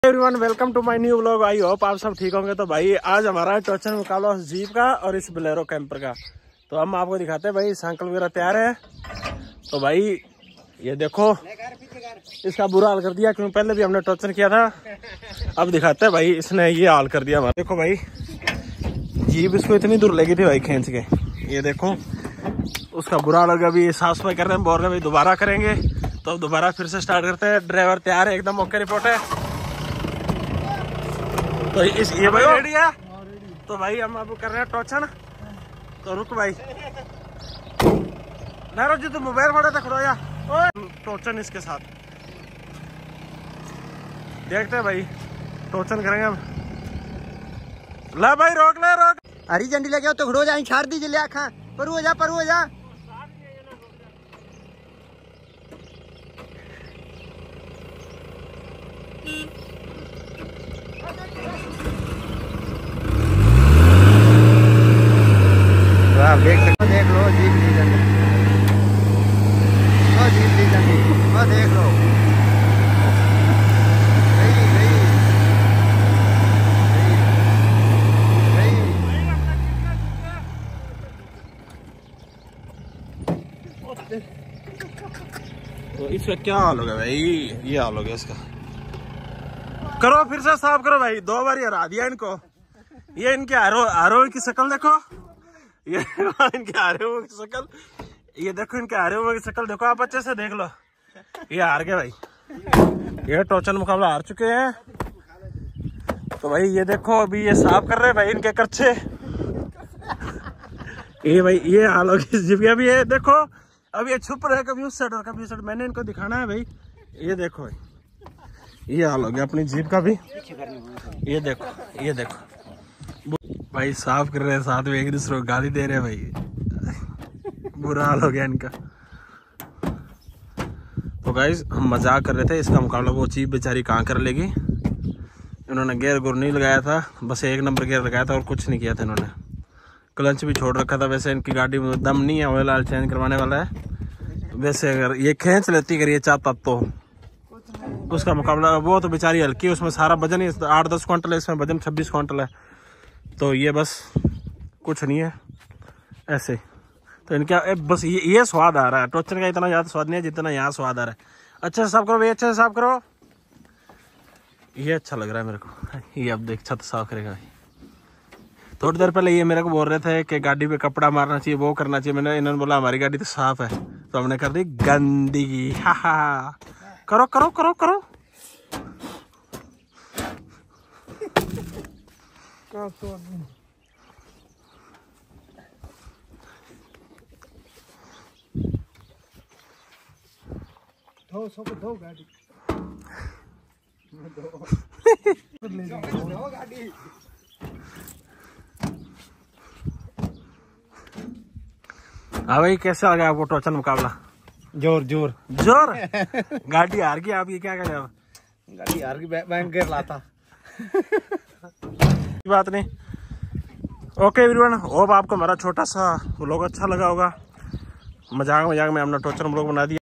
Everyone welcome to my new vlog. I hope आप सब ठीक होंगे। तो भाई आज हमारा टोचन मुकाबला जीप का और इस बोलेरो कैंपर का। तो हम आपको दिखाते हैं भाई, साइकिल वगैरह तैयार है। तो भाई ये देखो, इसका बुरा हाल कर दिया क्योंकि पहले भी हमने टोचन किया था। अब दिखाते हैं भाई, इसने ये हाल कर दिया हमारा। देखो भाई, जीप इसको इतनी दूर लगी थी भाई खींच के। ये देखो उसका बुरा हाल होगा। अभी साफ सफाई कर रहे हैं, बोल रहे भाई दोबारा करेंगे। तो अब दोबारा फिर से स्टार्ट करते हैं। ड्राइवर तैयार है, एकदम ओके रिपोर्ट है। तो इस ये भाई रेडी है। तो भाई हम अब कर रहे हैं टोचन। तो रुक भाई, नारो जी, तू मोबाइल फोड़े तक खड़ोया। टोचन इसके साथ देखते हैं भाई, टोचन करेंगे हम। ला भाई रोक ले, रोक। हरी झंडी लगे तो खड़ो जाए, छाड़ दीजिए, लिया खा पर हो जा, पर हो जा। देख लो जीप ली झंडी, वो जीप ली झंडी, वो देख लो गई गई गई। तो इसका क्या हाल होगा भाई, ये हाल हो गया इसका। करो फिर से साफ करो भाई, 2 बार हरा दिया इनको। ये इनके आरोह की शक्ल देखो, ये इनके आरोह की शक्ल, ये देखो इनके आरोह की शक्ल देखो, आप अच्छे से देख लो। ये हार गए भाई, ये टोचन मुकाबला हार चुके हैं। तो भाई ये देखो, अभी ये साफ कर रहे हैं भाई इनके करछे। ये भाई ये हाल हो गया जीप। अभी ये देखो, अब ये छुप रहे, कभी उस साइड और कभी उस साइड। मैंने इनको दिखाना है भाई। ये देखो भाई, ये हाल हो गया अपनी जीप का भी। ये देखो, ये देखो भाई, साफ कर रहे हैं, साथ में एक दूसरे को गाली दे रहे हैं भाई। बुरा हाल हो गया इनका। तो गाइस हम मजाक कर रहे थे, इसका मुकाबला वो जीप बेचारी कहाँ कर लेगी। इन्होंने गेयर गुर नहीं लगाया था, बस 1 नंबर गेयर लगाया था और कुछ नहीं किया था इन्होंने। क्लच भी छोड़ रखा था। वैसे इनकी गाड़ी में दम नहीं है, ऑयल ऑयल चेंज करवाने वाला है। वैसे अगर ये खींच लेती, अगर ये चाहता तो उसका मुकाबला। वो तो बेचारी हल्की है, उसमें सारा वजन ही 8-10 क्विंटल है, इसमें वजन 26 क्विंटल है। तो ये बस कुछ नहीं है ऐसे। तो इनका बस ये स्वाद आ रहा है। टोचन का इतना ज़्यादा स्वाद नहीं है जितना यहाँ स्वाद आ रहा है। अच्छे से साफ करो भाई, अच्छे से साफ करो। ये अच्छा लग रहा है मेरे को। ये अब देख, छत साफ करेगा भाई। थोड़ी देर पहले ये मेरे को बोल रहे थे कि गाड़ी पे कपड़ा मारना चाहिए, वो करना चाहिए। मैंने इन्होंने बोला हमारी गाड़ी तो साफ है, तो हमने कर दी गंदगी। हा करो करो करो करो। धो गाड़ी गाड़ी। हाँ भाई, कैसा लगा आपको टोचन मुकाबला? जोर जोर जोर। गाड़ी हार गई, आप ये क्या करें? अब गाड़ी हार गई, बैंक गिर लाता। बात नहीं। ओके एवरीवन, होप आपको हमारा छोटा सा व्लॉग अच्छा लगा होगा। मजाक में हमने टोचन व्लॉग बना दिया।